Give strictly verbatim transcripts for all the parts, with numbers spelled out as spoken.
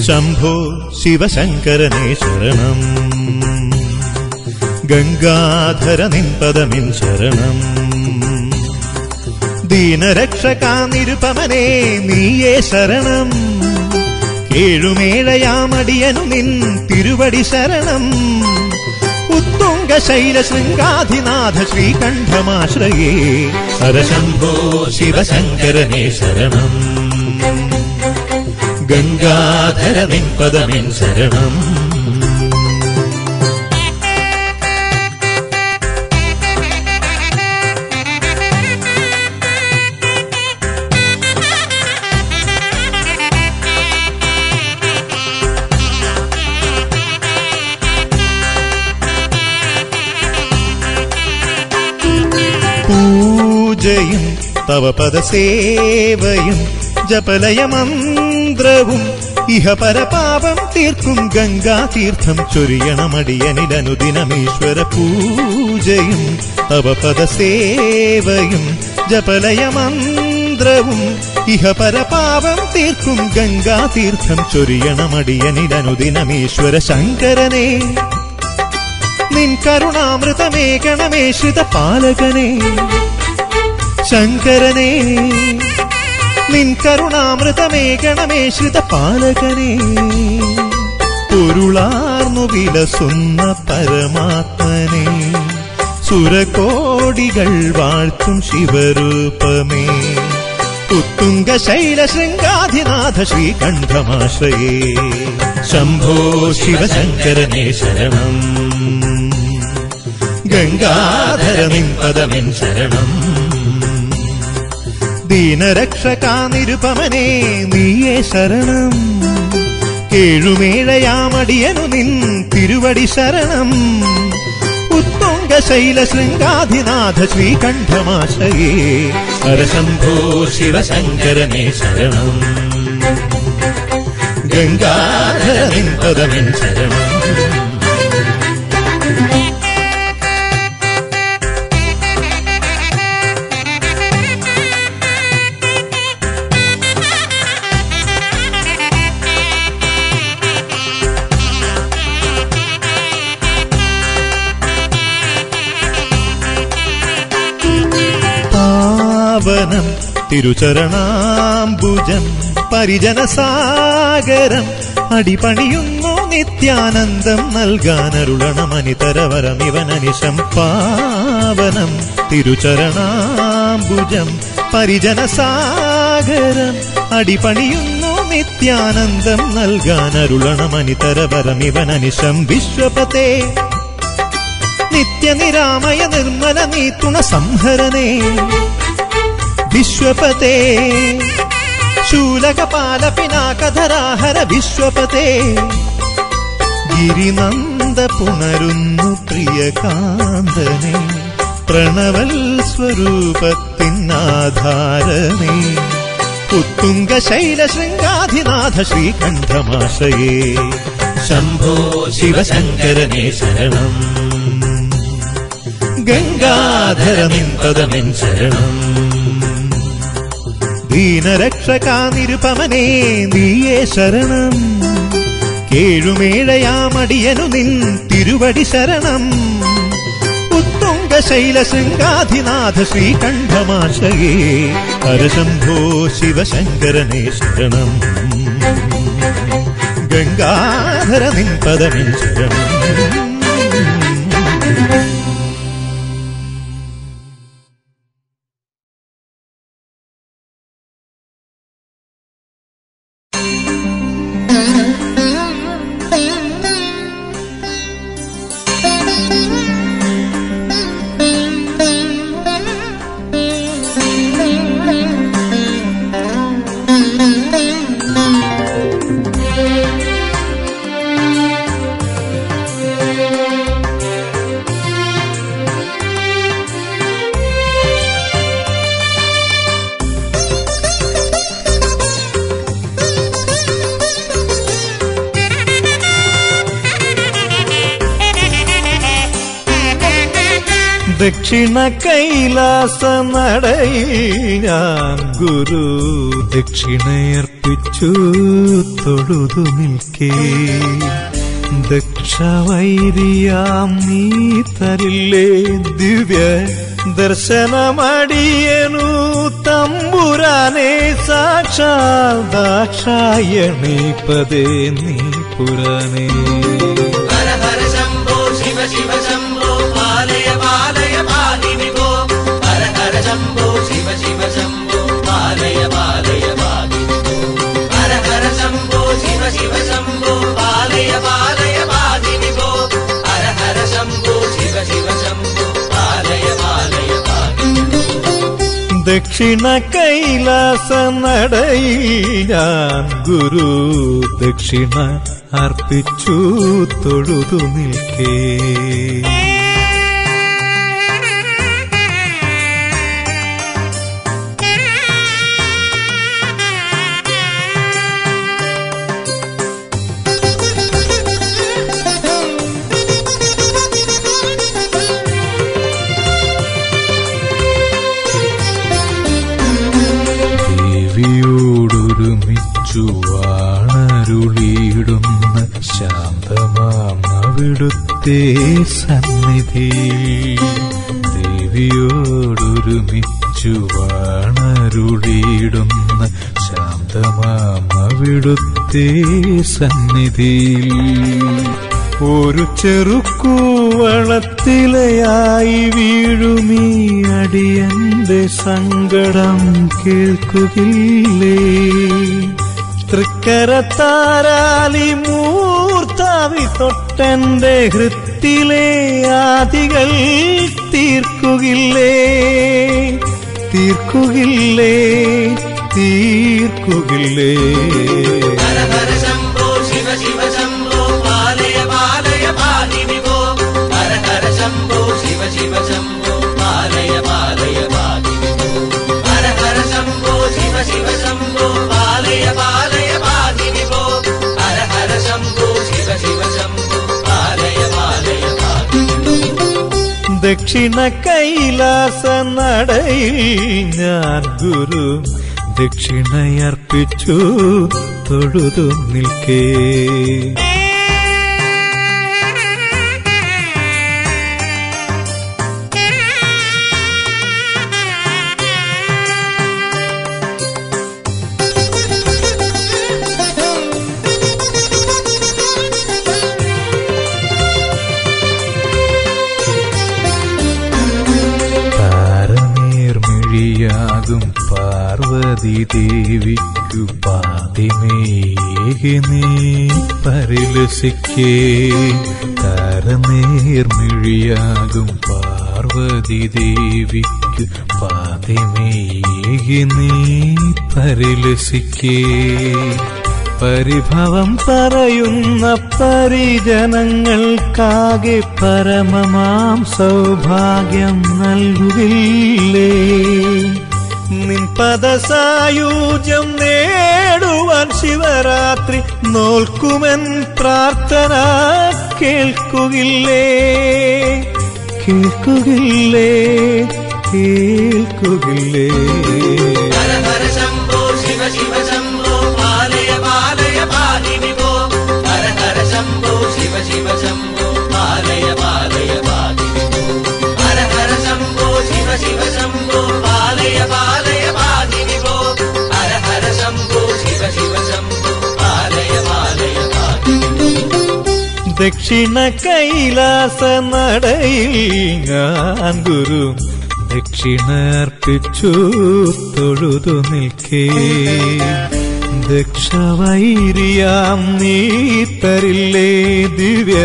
ശംഭോ ശിവശങ്കരനേ ശരണം. ഗംഗാധര നിൻപദമിൻ ശരണം. ദീനരക്ഷകാ നിരുപമനേ നീയേ ശരണം. ഏഴുമേഴയാമടിയനു നിൻ തിരുവടി ശരണം. ഉത്തുംഗ ശൈല ശൃംഗാധിനാഥ ശ്രീകണ്ഠമാശ്രയേ ഹരശംഭോ ശിവശങ്കരനേ ശരണം. ഗംഗാധര നിൻപദമിൻ ശരണം. പൂജയും തവ പദസേവയും ജപലയമന്ത്രവും ഇഹ പരപാപം തീർക്കും ഗംഗാതീർത്ഥം ചൊരിയണമടിയനിലനുദിനമീശ്വര. പൂജയും തവ പദസേവയും ജപലയമന്ത്രവും ഇഹ പരപാപം തീർക്കും ഗംഗാതീർത്ഥം ചൊരിയണമടിയനിലനുദിനമീശ്വര. ശങ്കരനേ നിൻ കരുണാമൃതമേകണമേ ശ്രിതപാലകനേ. ശങ്കരനേ നിൻ കരുണാമൃതമേകണമേ ശ്രിതപാലകനേ. പൊരുളാർന്നു വിലസുന്ന പരമാത്മനേ സുരകോടികൾ വാഴ്ത്തും ശിവരൂപമേ. ഉത്തുംഗ ശൈല ശൃംഗാധിനാഥ ശ്രീകണ്ഠമാശ്രയേ ശംഭോ ശിവശങ്കരനേ ശരണം. ഗംഗാധര നിൻപദമിൻ ശരണം. ദീനരക്ഷകാ നിരുപമനേ നീയേ ശരണം. ഏഴുമേഴയാമടിയനു നിൻ തിരുവടി ശരണം. ഉത്തുംഗ ശൈല ശൃംഗാധിനാഥ ശ്രീകണ്ഠമാശ്രയേ ഹരശംഭോ ശിവശങ്കരനേ ശരണം. ഗംഗാധര നിൻപദമിൻ ശരണം. പാവനം തിരുചരണാംബുജം പരിജനസാഗരം അടിപണിയുന്നു നിത്യാനന്ദം നൽകാനരുളണമനിതരവരമിവനനിശം. പാവനം തിരുചരണാംബുജം പരിജനസാഗരം അടിപണിയുന്നു നിത്യാനന്ദം നൽകാനരുളണമനിതരവരമിവനനിശം. വിശ്വപതേ നിത്യനിരാമയ നിർമ്മല നീത്തുണ സംഹരനേ. വിശ്വപതേ ശൂലകപാല പിനാകധരാഹര വിശ്വപതേ. ഗിരിനന്ദ പുണരുന്നു പ്രിയകാന്തനേ പ്രണവൽ സ്വരൂപത്തിനാധാരനേ. ഉത്തുംഗ ശൈല ശൃംഗാധിനാഥ ശ്രീകണ്ഠമാശ്രയേ ശംഭോ ശിവശങ്കരനേ ശരണം. ഗംഗാധര നിൻപദമിൻ ശരണം. ദീനരക്ഷകാ നിരുപമനേ നീയേ ശരണം. ഏഴുമേഴയാമടിയനു നിൻ തിരുവടി ശരണം. ഉത്തുംഗ ശൈല ശൃംഗാധിനാഥ ശ്രീകണ്ഠമാശ്രയേ ഹരശംഭോ ശിവശങ്കരനേ ശരണം. ഗംഗാധര നിൻപദമിൻ ശരണം. Thank you. ദക്ഷിണ കൈലാസ നടയിൽ ഞാൻ ഗുരു ദക്ഷിണയർപ്പിച്ചു തൊഴുതു നിൽക്കേ. ദക്ഷവൈരിയാം നീ തരില്ലേ ദിവ്യ ദർശനമടിയനു തമ്പുരാനെ സാക്ഷാൽ ദാക്ഷായണി പദേ നീ പുരാനേ. ഹര ഹര ശംഭോ ശിവ ശിവ ശംഭോ പാലയ പാലയ പാലി വിഭോ. ഹര ഹര ശംഭോ ശിവ ശിവ ശംഭോ പാലയ പാലയ പാലി വിഭോ. ഹര ഹര ശംഭോ ശിവ ശിവ ശംഭോ പാലയ പാലയ പാലി വിഭോ. ഹര ഹര ശംഭോ ശിവ ശിവ ശംഭോ പാലയ പാലയ പാലി വിഭോ. ദക്ഷിണ കൈലാസ നടയിൽ ഞാൻ ഗുരു ദക്ഷിണ അർപ്പിച്ചു തൊഴുതു നിൽക്കേ. ദേവിയോടൊരുമിച്ചു വാണരുളിയിടുന്ന ശാന്തമാം അവിടുത്തെ സന്നിധി. ദേവിയോടൊരുമിച്ചു വാണരുളിയിടുന്ന ശാന്തമാം അവിടുത്തെ സന്നിധി. ഒരു ചെറുക്കൂവളത്തിലയായി വീഴുമീ അടിയന്റെ സങ്കടം കേൾക്കുകില്ലേ. തൃക്കരത്താരാലി മൂർത്താവി തൊട്ടെന്റെ ഹൃത്തിലെ ആദികൾ തീർക്കുകില്ലേ തീർക്കുകില്ലേ തീർക്കുകില്ലേ. ഹര ഹര ശംഭോ ശിവ ശിവ ശംഭോ പാലയ പാലയ പാലി വിഭോ. ഹര ഹര ശംഭോ ശിവ ശിവ ശംഭോ പാലയ പാലയ പാലി വിഭോ. ഹര ഹര ശംഭോ ശിവ ശിവ ശംഭോ പാലയ പാലയ പാലി വിഭോ. ഹര ഹര ശംഭോ ശിവ ശിവ ശംഭോ പാലയ പാലയ പാലി വിഭോ. ദക്ഷിണ കൈലാസ നടയിൽ ഞാൻ ഗുരു ദക്ഷിണയർപ്പിച്ചു തൊഴുതു നിൽക്കേ. യാകും പാർവതി ദേവിക്കു പാതിമേകി നീ പരിലസിക്കേ. താരനേർമിഴിയാകും പാർവതി ദേവിക്കു പാതിമേകി നീ പരിലസിക്കേ. പരിഭവം പറയുന്ന പരിജനങ്ങൾക്കാകെ പരമമാം സൗഭാഗ്യം നൽകുകില്ലേ. നിൻ പദസായൂജ്യം നേടുവാൻ ശിവരാത്രി നോൽക്കുമെൻ പ്രാർത്ഥന കേൾക്കുകില്ലേ കേൾക്കുകില്ലേ കേൾക്കുകില്ലേ. ഹര ഹര ശംഭോ ശിവ ശിവ ശംഭോ പാലയ പാലയ പാലി വിഭോ. ഹര ഹര ശംഭോ ശിവ ശിവ ശംഭോ പാലയ പാലയ പാലി വിഭോ. ഹര ഹര ശംഭോ ശിവ ശിവ ശംഭോ പാലയ പാലയ പാലി വിഭോ. ഹര ഹര ശംഭോ ശിവ ശിവ ശംഭോ പാലയ പാലയ പാലി വിഭോ. ദക്ഷിണ കൈലാസ നടയിൽ ഞാൻ ഗുരു ദക്ഷിണർപ്പിച്ചു തൊഴുതു നിൽക്കേ. ദക്ഷവൈരിയാം നീ തരില്ലേ ദിവ്യ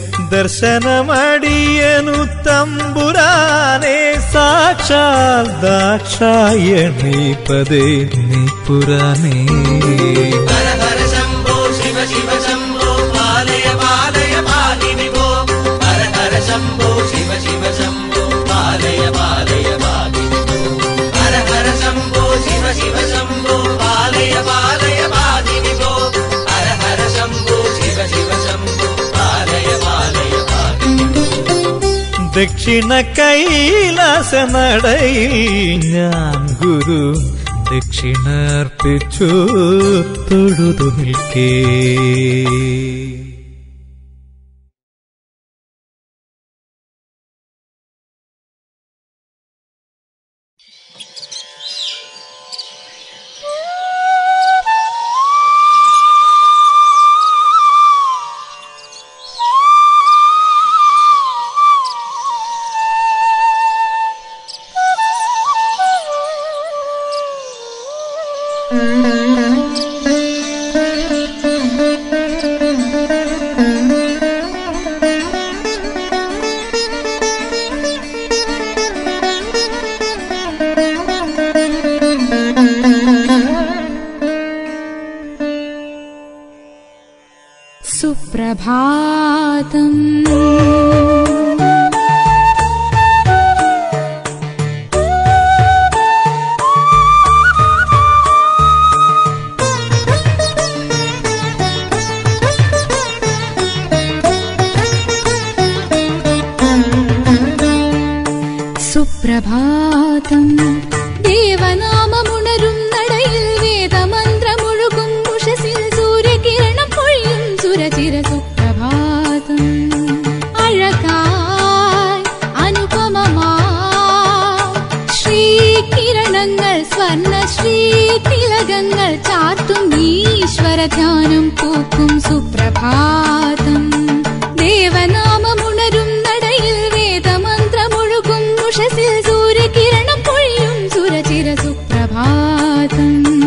ദർശനമടിയനു തമ്പുരാനെ സാക്ഷാൽ ദാക്ഷായണി പദേ നീ പുരാനേ. ഹര ഹര ശംഭോ ശിവ ശിവ ശംഭോ പാലയ പാലയ പാലി വിഭോ. ഹര ഹര ശംഭോ ശിവ ശിവ ശംഭോ പാലയ പാലയ പാലി വിഭോ. ഹര ഹര ശംഭോ ശിവ ശിവ ശംഭോ പാലയ പാലയ പാലി വിഭോ. ഹര ഹര ശംഭോ ശിവ ശിവ ശംഭോ പാലയ പാലയ പാലി വിഭോ. ദക്ഷിണ കൈലാസ നടയിൽ ഞാൻ ഗുരു ദക്ഷിണർപ്പിച്ചു തൊഴുതു നിൽക്കേ. സുപ്രഭാതം സുപ്രഭാതം ദേവനാമമുണരും നടയിൽ വേദമന്ത്രമൊഴുകും ഉഷസിൽ സൂര്യകിരണം പൊഴിയും സുരചിര സുപ്രഭാതം അഴകായി അനുപമമായി ശ്രീകിരണങ്ങൾ സ്വർണ്ണ ശ്രീ തിലകങ്ങൾ ചാർത്തും ഈശ്വര ധ്യാനം പൂക്കും സുപ്രഭാതം ദേവനാമമുണരും നടയിൽ വേദമന്ത്രമൊഴുകും ഉഷസിൽ സൂര്യകിരണം പൊഴിയും സുരചിര സുപ്രഭാതം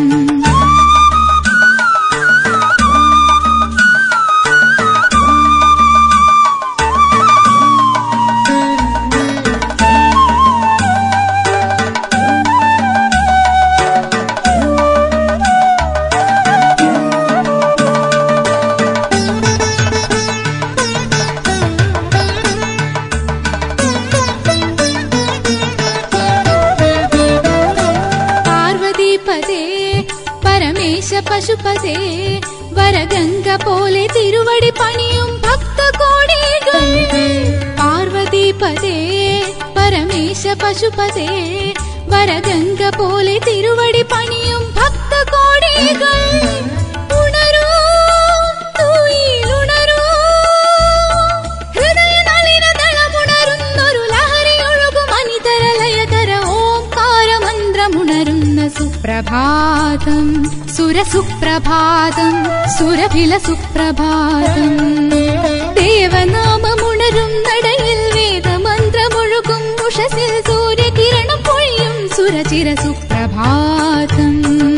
പശുപതേ വരഗംഗ പോലെ തിരുവടി പണിയും ഭക്തകോടികൾ പാർവതീപതേ പരമേശ പശുപതേ വരഗംഗ പോലെ തിരുവടി പണിയും ഭക്തകോടികൾ ഉണരൂ തൂയിലുണരൂ ഹൃദയ നളിന ദളമുണരുന്നൊരു ലഹരി ഒഴുകും അനിതര ലയകര ഓംകാര മന്ത്രമുണരുന്ന സുപ്രഭാതം സുരസുപ്രഭാതം സുരഭില സുപ്രഭാതം ദേവനാമമുണരും നടയിൽ വേദമന്ത്രമൊഴുകും ഉഷസിൽ സൂര്യകിരണം പൊഴിയും സുരചിര സുപ്രഭാതം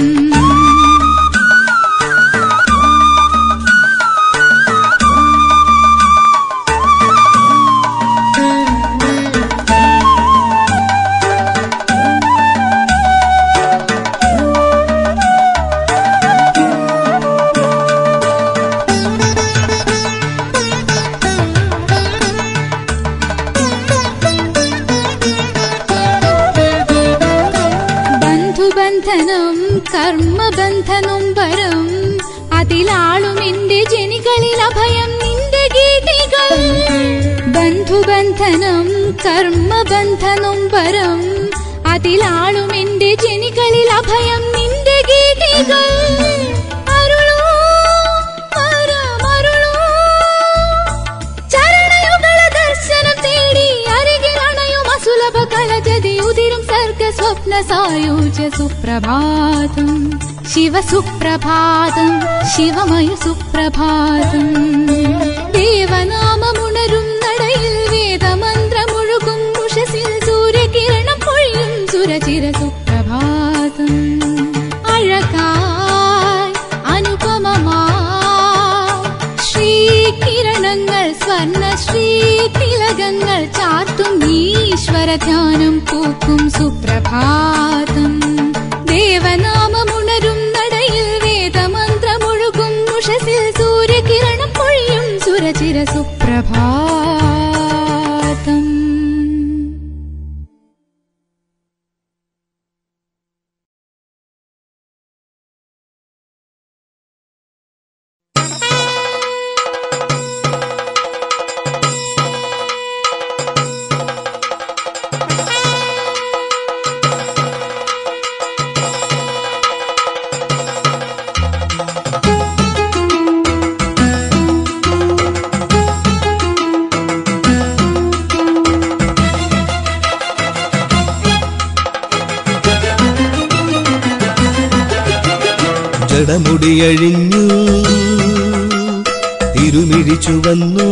കർമ്മബന്ധനം വരം അതിലാളും എന്റെ ജനികളിൽ അഭയം നിന്റെ ഗീതികൾ ബന്ധുബന്ധനം കർമ്മബന്ധനം വരം അതിലാളും എന്റെ ജനികളിൽ അഭയം നിന്റെ ഗീതികൾ അരുളൂ വരമരുളൂ ചരണയുഗള ദർശനം തേടി അരികിൽ അണയും അസുലഭ കളജതി ഉതിരും സർഗ സ്വപ്ന സായൂജ്യ സുപ്രഭാതം ശിവ സുപ്രഭാതം ശിവമയ സുപ്രഭാതം ദേവനാമമുണരും നടയിൽ വേദമന്ത്രമൊഴുകും ഉഷസിൽ സൂര്യകിരണം പൊഴിയും സുരചിര സുപ്രഭാതം അഴകായി അനുപമമായി ശ്രീകിരണങ്ങൾ സ്വർണ്ണ ശ്രീ തിലകങ്ങൾ ചാർത്തും ഈശ്വര ധ്യാനം പൂക്കും സുപ്രഭാതം ദേവനാമമുണരും നടയിൽ വേദമന്ത്രമൊഴുകും ഉഷസിൽ സൂര്യകിരണം പൊഴിയും സുരചിര സുപ്രഭാതം ജടമുടിയഴിഞ്ഞു തിരുമിഴി ചുവന്നു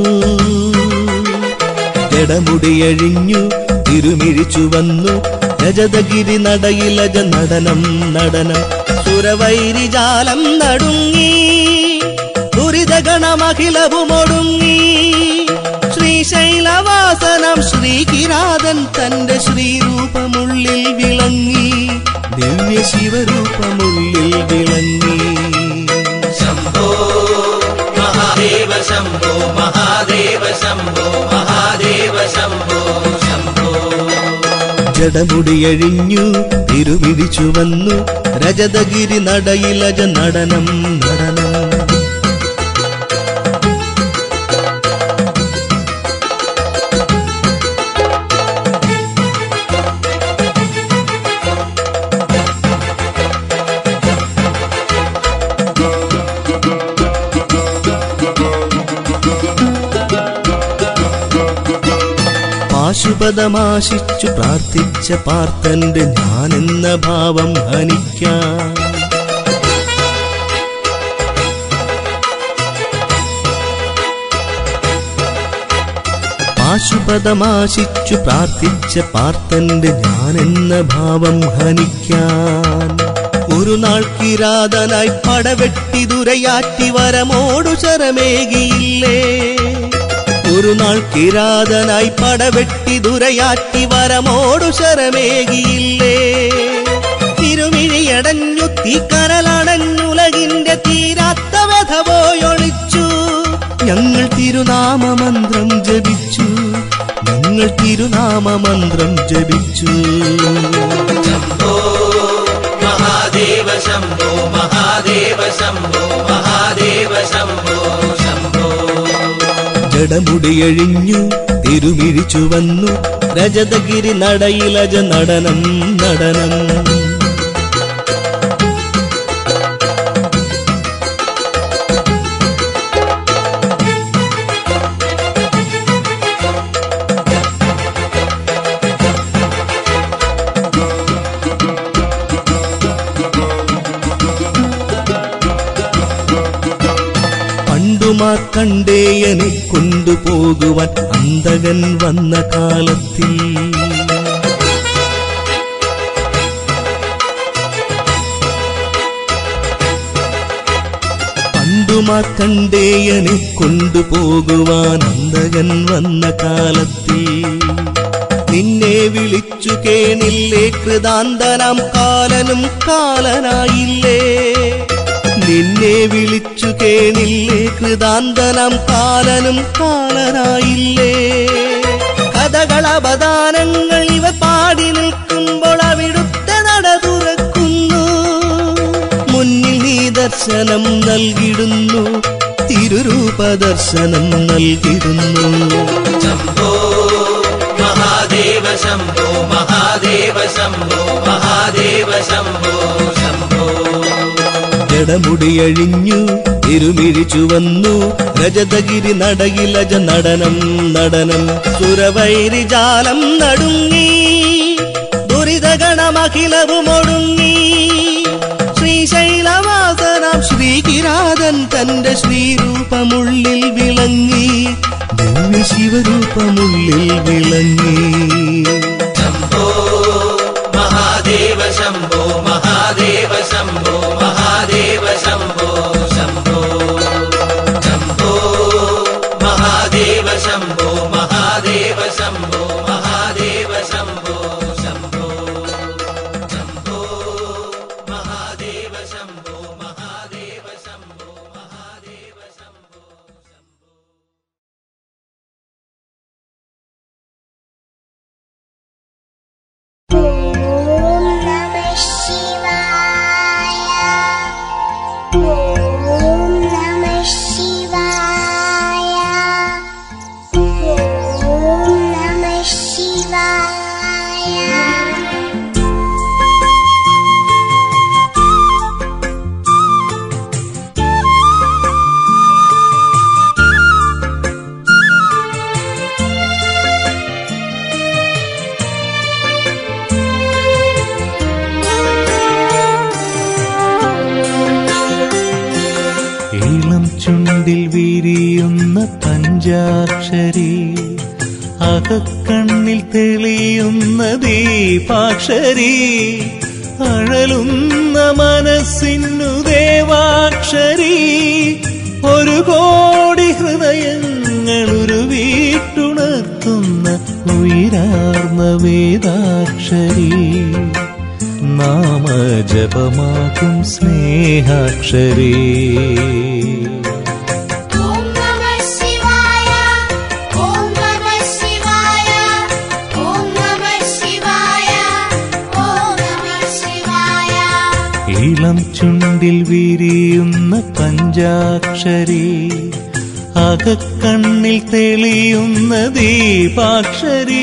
ജടമുടിയഴിഞ്ഞു തിരുമിഴി ചുവന്നു രജതഗിരി നടയിലജ നടനം നടനം സുരവൈരിജാലം നടുങ്ങി ദുരിതഗണമഖിലവുമൊടുങ്ങി ശ്രീശൈലവാസനം ശ്രീകിരാതൻ തന്റെ ശ്രീരൂപമുള്ളിൽ വിളങ്ങി ദിവ്യ ശിവരൂപമുള്ളിൽ വിളങ്ങി ശംഭോ മഹാദേവ ശംഭോ മഹാദേവ ശംഭോ മഹാദേവ ശംഭോ ശംഭോ ജടമുടിയഴിഞ്ഞു തിരുമിഴി ചുവന്നു രജതഗിരി നടയിലജ നടനം നടനം പാശുപതമാശിച്ചു പ്രാർത്ഥിച്ച പാർത്തന്റെ ഞാനെന്ന ഭാവം ഹനിക്കാൻ പാശുപതമാശിച്ചു പ്രാർത്ഥിച്ച പാർത്തന്റെ ഞാനെന്ന ഭാവം ഹനിക്കാൻ ഒരു നാൾ കിരാതനായി പടവെട്ടി ദുരയാറ്റി വരമോടു ശരമേകിയില്ലേ ഒരു നാൾ കിരാതനായി പടവെട്ടി ദുരയാറ്റി വരമോടു ശരമേകിയില്ലേ തിരുമിഴിയടഞ്ഞു തീക്കനലടഞ്ഞുലകിന്റെ തീരാത്ത വ്യഥ പോയൊളിച്ചു ഞങ്ങൾ തിരുനാമമന്ത്രം ജപിച്ചു ഞങ്ങൾ തിരുനാമമന്ത്രം ജപിച്ചു ശംഭോ മഹാദേവ ശംഭോ മഹാദേവ ശംഭോ മഹാദേവ ശംഭോ ശംഭോ ജടമുടിയഴിഞ്ഞു തിരുമിഴി ചുവന്നു രജതഗിരി നടയിലജ നടനം നടനം മാർക്കണ്ഡേയനെ കൊണ്ടുപോകുവാൻ അന്തകൻ വന്ന കാലത്തിൽ പണ്ടുമാർക്കണ്ഡേയനെ കൊണ്ടുപോകുവാൻ അന്തകൻ വന്ന കാലത്തിൽ നിന്നെ വിളിച്ചു കേണില്ലേ കൃതാന്തനാം കാലനും കാലനായില്ലേ നിന്നെ വിളിച്ചു കേണില്ലേ കൃതാന്തനം കാലനും കാലനായില്ലേ കഥകളപദാനങ്ങൾ ഇവ പാടി നിൽക്കുമ്പോൾ അവിടുത്തെ നട തുറക്കുന്നു മുന്നിൽ നീ ദർശനം നൽകിടുന്നു തിരുരൂപ ദർശനം നൽകിടുന്നു ശംഭോ മഹാദേവ ശംഭോ മഹാദേവ ശംഭോ മഹാദേവ ശംഭോ ശംഭോ ജടമുടിയഴിഞ്ഞു തിരുമിഴി ചുവന്നു രജതഗിരി നടയിലജ നടനം നടനം സുരവൈരിജാലം നടുങ്ങി ദുരിതഗണമഖിലവുമൊടുങ്ങി ശ്രീശൈലവാസനാം ശ്രീകിരാതൻ തന്റെ ശ്രീരൂപമുള്ളിൽ വിളങ്ങി ദിവ്യ ശിവരൂപമുള്ളിൽ വിളങ്ങി ശംഭോ മഹാദേവ ശംഭോ മഹാദേവ ശംഭോ മഹാദേവ ശംഭോ ശംഭോ ശംഭോ മഹാദേവ ശംഭോ മഹാദേവ ശംഭോ മഹാദേവ ശംഭോ ശംഭോ ശംഭോ മഹാദേവ ശംഭോ മഹാദേവ ശംഭോ മഹാദേവ ശംഭോ ഓം നമഃ ശിവായ ചുണ്ടിൽ വിരിയുന്ന പഞ്ചാക്ഷരി അകക്കണ്ണിൽ തെളിയുന്ന ദീപാക്ഷരി അഴലുന്ന മനസ്സിനു ദേവാക്ഷരി ഒരു കോടി ഹൃദയങ്ങൾ ഒരു വീട്ടുണർത്തുന്ന ഉയരാർന്ന വേദാക്ഷരി നാമജപമാകും സ്നേഹാക്ഷരി ഇളം ചുണ്ടിൽ വിരിയുന്ന പഞ്ചാക്ഷരി അകക്കണ്ണിൽ തെളിയുന്ന ദീപാക്ഷരി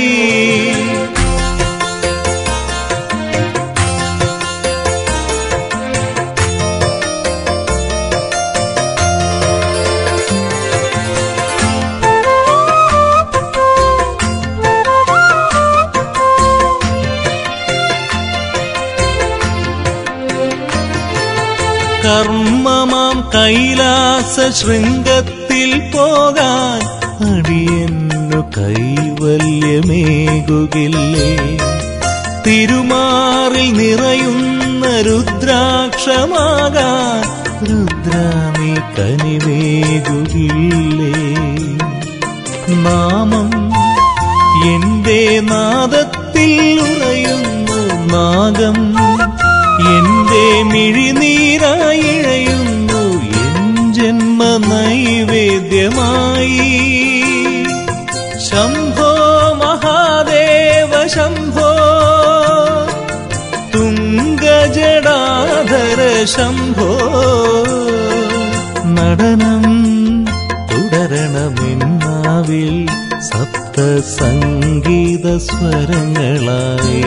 കർമ്മമാം കൈലാസ ശൃംഗത്തിൽ പോകാൻ അടിയന്നു കൈവല്യമേകുകില്ലേ തിരുമാറിൽ നിറയുന്ന രുദ്രാക്ഷമാകാൻ രുദ്രാമി കനിവേകുകില്ലേ നാമം എന്റെ നാദത്തിൽ ഉറയുന്നു നാഗം എന്റെ മിഴിനീരായിഴയുന്നു എൻ ജന്മ നൈവേദ്യമായി ശംഭോ മഹാദേവ ശംഭോ തുംഗജടാധര ശംഭോ നടനം തുടരണമെന്നാവിൽ സപ്തസംഗീത സ്വരങ്ങളായി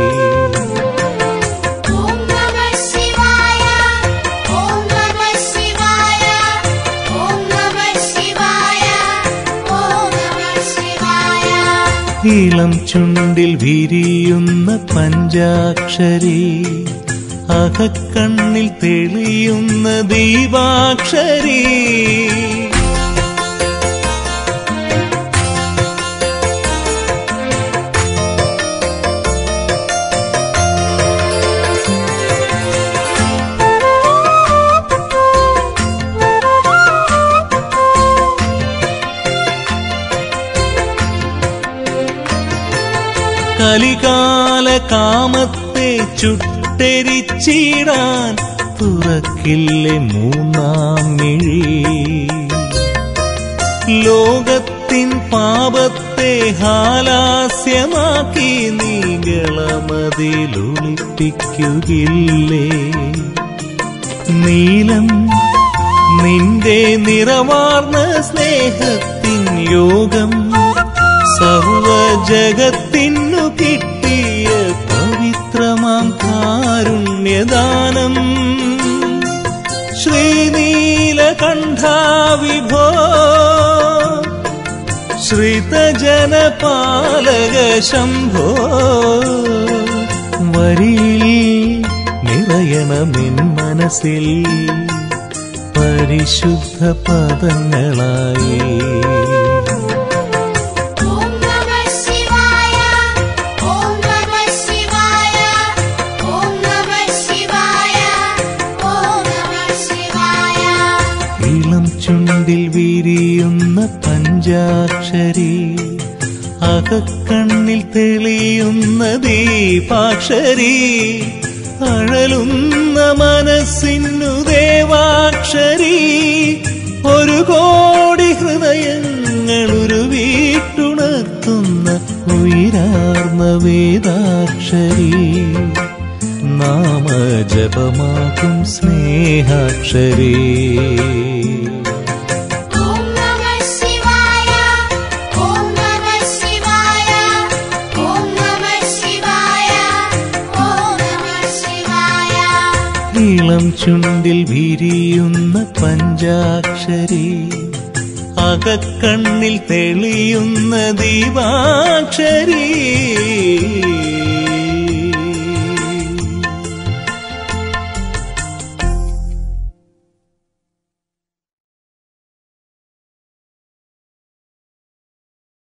ഇളം ചുണ്ടിൽ വിരിയുന്ന പഞ്ചാക്ഷരി അകക്കണ്ണിൽ തെളിയുന്ന ദീപാക്ഷരി കലികാല കാമത്തെ ചുട്ടെരിച്ചിടാൻ തുറക്കില്ലേ മൂന്നാം മിഴി ലോകത്തിൻ പാപത്തെ ഹാലാസ്യമാക്കി നീകളമതിലൊളിപ്പിക്കുകില്ലേ നീലം നിന്റെ നിറമാർന്ന സ്നേഹത്തിൻ യോഗം സർവജഗത്തിനു കിട്ടിയ പവിത്രമാം കാരുണ്യദാനം ശ്രീനീലകണ്ഠാ വിഭോ ശ്രിതജനപാലക ശംഭോ വരിയിൽ നിറയണമെൻ മനസ്സിൽ പരിശുദ്ധ പദങ്ങളായി ചുണ്ടിൽ വിരിയുന്ന പഞ്ചാക്ഷരി അകക്കണ്ണിൽ തെളിയുന്ന ദീപാക്ഷരി അഴലുന്ന മനസ്സിനു ദേവാക്ഷരി ഒരു കോടി ഹൃദയങ്ങൾ ഒരു വീട്ടുണർത്തുന്ന ഉയരാർന്ന വേദാക്ഷരി നാമജപമാകും സ്നേഹാക്ഷരി ഇളം ചുണ്ടിൽ വിരിയുന്ന പഞ്ചാക്ഷരി അകക്കണ്ണിൽ തെളിയുന്ന ദീപാക്ഷരി